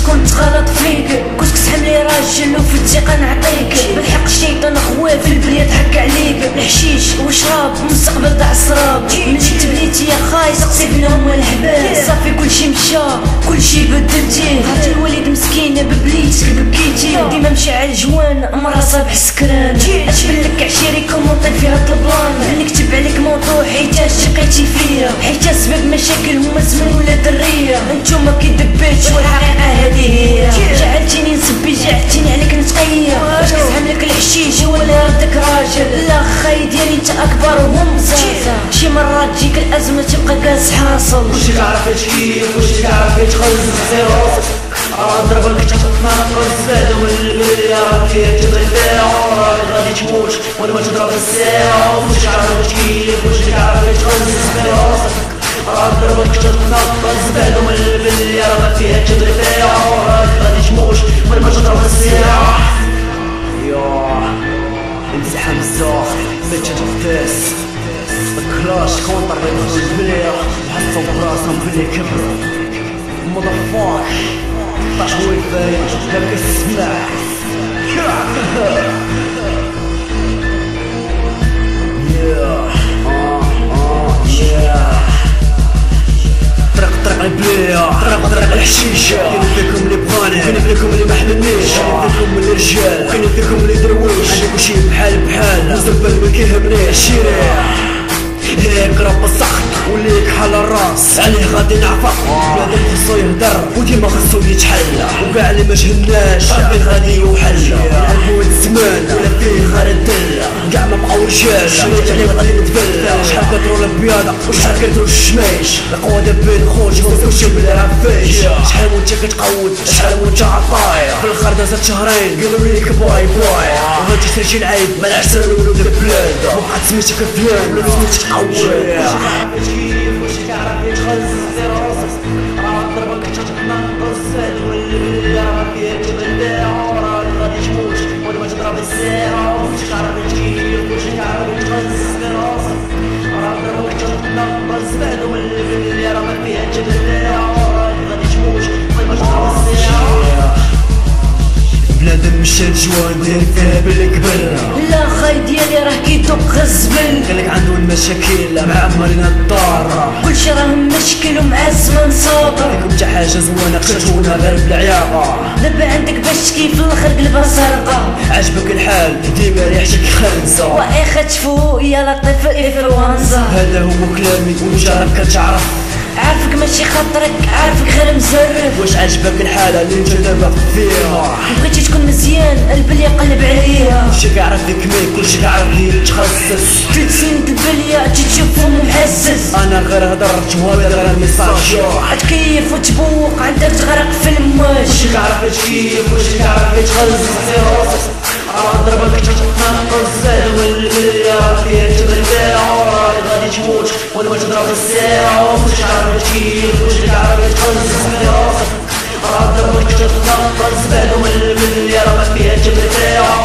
كنت غلط فيك، كنت كتحملي راجل وفي الثقة نعطيك. بالحق الشيطان خواه في البلاد حك عليك. الحشيش وشراب مستقبل تاع السراب. ملي تبنيتي يا خاي سقسي بنهم الحباب. صافي كلشي مشى كلشي بدلتيه. عرفتي الوالد مسكين ببليتك بكيتي. ديما مشي على الجوان مرة صبح سكران. اشبلك عشيري كومونطي فيها الطبلان. نكتب عليك موضوع حيتاش شقيتي فيا. حيت سبب مشاكل هما زمن ولا درية. انتوما كيدبيتش والحقيقة هذه هي. جعلتيني نسبي جعلتيني عليك نتقيا. باش كتحمل لك الحشيش ولا ردك راجل. لا خاي ديالي انت اكبر وهم زازا. شي مرات تجيك الازمة تبقى كاس حاصل. وشي تعرف تكيف وشي تعرف تخزن راسك. ضربك تنقص هذا والبلية راه فيها تضرب فيها. راك غادي تموت وانا ما تضرب الساعة. وشي تعرف تكيف وشي تعرف تخزن راسك. ضربك تنقص هذا والبلية راه فيها تضرب فيها. راك غادي تموت وانا ما تضرب الساعة. امزحها بزاف بيتش تفاس الكلاش كونتر بين البلية. وحسوا براسهم بلي كبروا مضفاك طاحوا الفايد هاك السماح. طرق البلية طرق الحشيشة. كاين فيكم اللي بغاني كاين فيكم اللي محلنيش. كاين فيكم اللي رجال وكاين فيكم اللي درويش. عندي كلشي بحال بحال مستقبل ما كيهمنيش. شيريح هيك رب السخط وليك حال الراس عليه غادي نعفق. بنادم خصو يهدر وديما خصو يتحلى. وكاع اللي ما جهلناش ربي غادي يوحلى. نعرفو هاد الزمان ولا فيه غير الدلة. كاع ما بقاو رجال شريت عليه غادي نتبلى. شحال كترول البياضة وشحال كترول الشمايش. القوة بين خوت كلشي بلا رفايش. شحال وانت كتقود شحال وانت عطايا. في الاخر دازت شهرين قالوا ليك باي باي. وهادي ترجي العيب مال عسل ولود البلاد. وبقات سميتك فلان ولا سميتك قوي. وشي تعرف تجيب وشي تعرف تخزن راسك. ضربك تنقص هاد والبلية راه فيها تبلع. راك غادي تموت وانا ما تضرب الساعة. وشي تعرف تجيب وشي تعرف تخزن راسك. ضربك تنقص هاد والبلية راه فيها تبلع. راك غادي تموت وانا ما تضرب الساعة. بنادم مشى الجوان داير فيها بالكبرة. لا خاي ديالي راه كيدق الزبل. قالك عنده المشاكل مع مالنا الدار. كلشي راه مشكل ومع الزمن صابر. فيكم تا حاجة زوينة قتلتونا غير بالعياقة. دابا عندك باش تكيف في الاخر قلبها سرقة. عجبك الحال ديما ريحتك خنزة. واخا تفوق يا لطيف انفلونزا. هذا هو كلامي وانت راك كتعرف. عارفك ماشي خاطرك عارفك غير مزرف. واش عجبك الحالة اللي انت دابا فيها؟ بغيتي تكون مزيان البل يقلب عليا. كلشي كيعرف فيك مين كلشي كيعرف لي يتخصص. 3 سنين البلية تشوفهم محسس. انا غير هضرت وهذا غير الميساج. تكيف وتبوق عندك تغرق في المواج. كلشي كيعرف تكيف كلشي كيعرف يتخصص راسك. ضربك تنقص هاد والبلية راه فيها تضرب فيها. راك غادي تموت وانا ما تضرب الساعة. وكلشي كيعرف تكيف كلشي كيعرف يتخصص راسك. ضربك تنقص هاد والبلية راه فيها تضرب فيها.